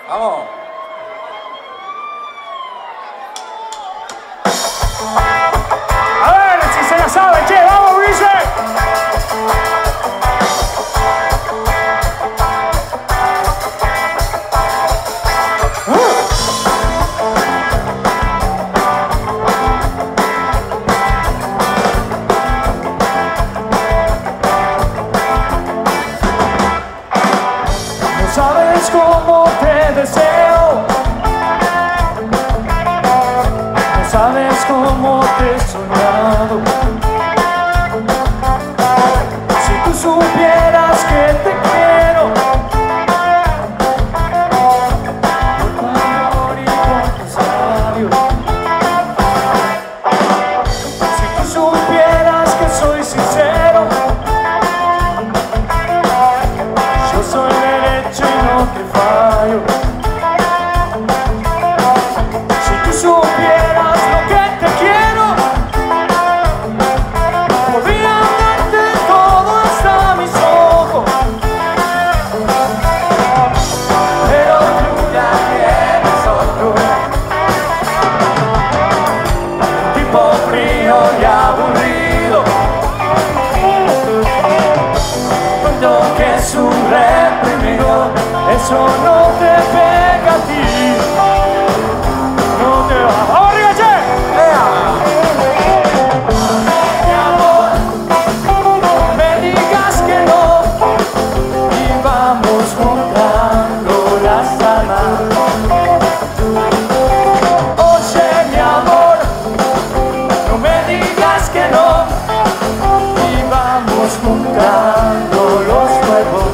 Vamos. A ver si se la sabe, che, vamos, Guille. No sabes cómo te deseo. No sabes cómo te he soñado. Si tú supieras que te quiero, por tu amor y por tus labios. Si tú supieras que soy sincero, yo soy derecho y no te fallo. Si tú supieras lo que te quiero, podría darte todo hasta mis ojos. Pero tú ya tienes otro, tipo frío y aburrido, cuento que es un reprimido. Eso no te pega a ti, no te va. ¡Vamos arriba, che! Mi amor, no me digas que no, y vamos juntando las almas. Oye, mi amor, no me digas que no, y vamos juntando los cuerpos.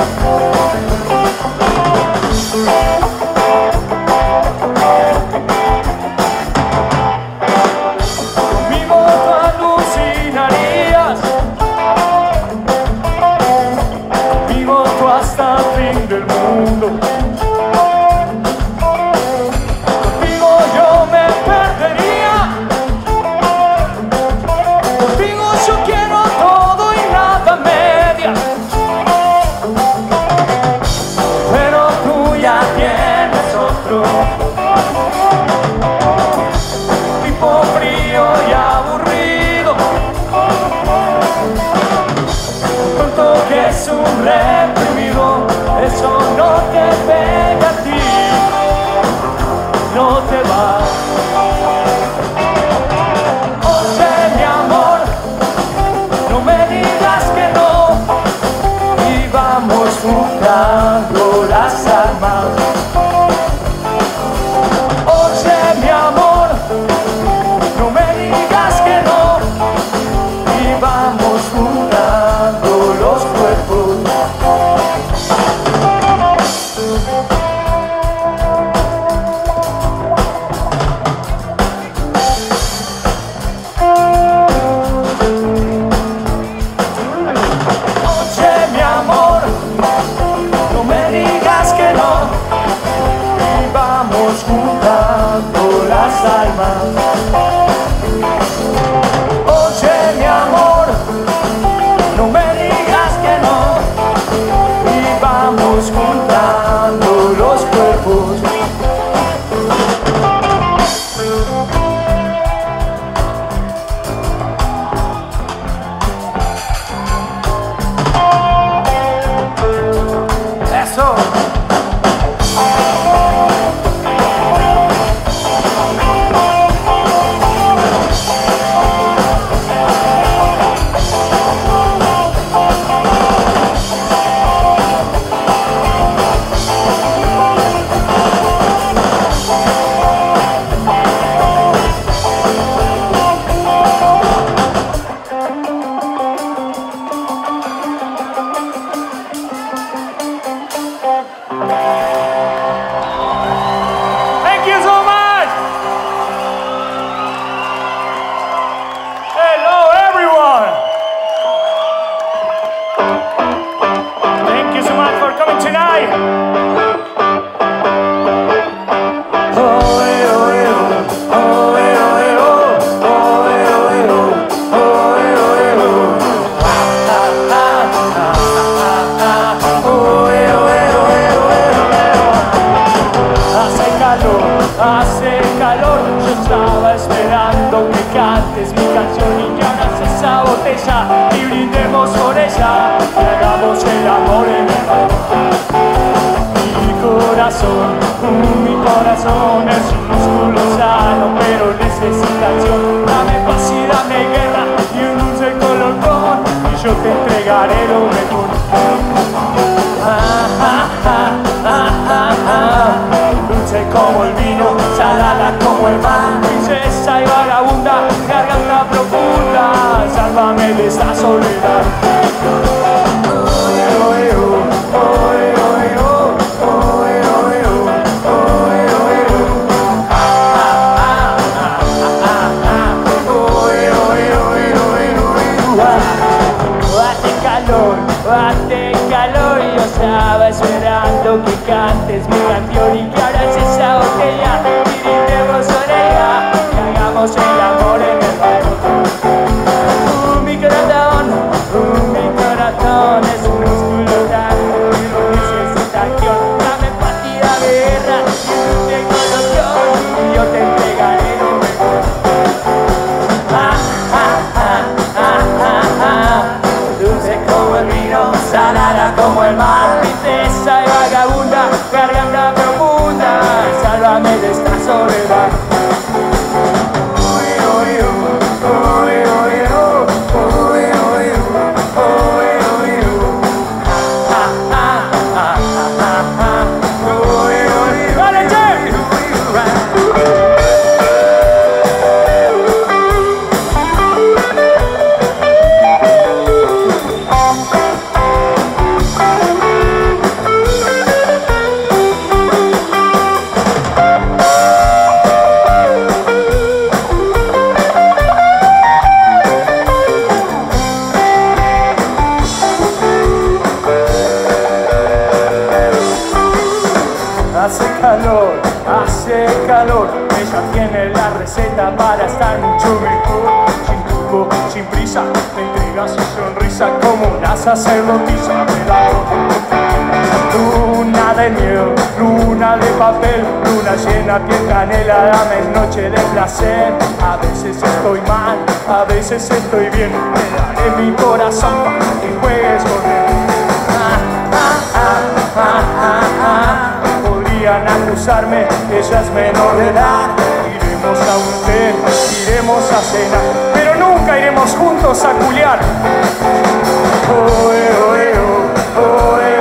Conmigo tú alucinarías, conmigo tú hasta el fin del mundo. Contigo yo me perdería, contigo yo quiero todo y nada media. Pero tú ya tienes otro, tipo frío y aburrido, cuento que es un reprimido. Eso no te pega a ti, no te va. Oye, mi amor, no me digas que no, y vamos juntando las almas. Oye, mi amor, no me digas que no, y vamos juntando los cuerpos. Oye, mi amor, no me digas que no, y vamos juntando las almas. Oye, mi amor, no me digas que no, y vamos juntando los cuerpos. Eso. Thank you so much. Hello, everyone. Thank you so much for coming tonight. Oh, eh, oh, eh, oh. Oh, eh, oh, eh, oh. Oh, eh, oh, eh, oh. Oh, eh, oh, eh, oh. Ah, ah, ah, ah, ah, ah. Oh, eh, oh, eh, oh, eh, oh, eh, oh, eh, oh. hagamos el amor en el balcón. Mi corazón es un músculo sano, pero necesita acción. Dame paz y dame guerra y un dulce colocón, y yo te entregaré lo mejor. Dulce como el vino, salada como el mar, princesa y vagabunda, garganta profunda, sálvame de esta soledad. Hace calor, yo estaba esperando que cantes mi canción y que abras esa botella y brindemos sobre ella, que hagamos el amor en el balcón. Mi corazón es un músculo tanto, pero necesita acción. Dame paz y dame guerra y un dulce colocón, y yo te entregaré lo mejor. Dulce como el vino, salada como el mar, princesa y vagabunda, garganta profunda, sálvame de esta soledad. Hace calor, ella tiene la receta para estar mucho mejor. Sin turbo, sin prisa, me entrega su sonrisa como una sacerdotisa. Luna de miel, luna de papel, luna llena, piel canela, dame noche de placer. A veces estoy mal, a veces estoy bien, te daré mi corazón para que juegues con él. Podrían acusarme, ella es menor de edad. Iremos a un té, iremos a cenar, pero nunca iremos juntos a culiar. Oh, oh, oh, oh, oh.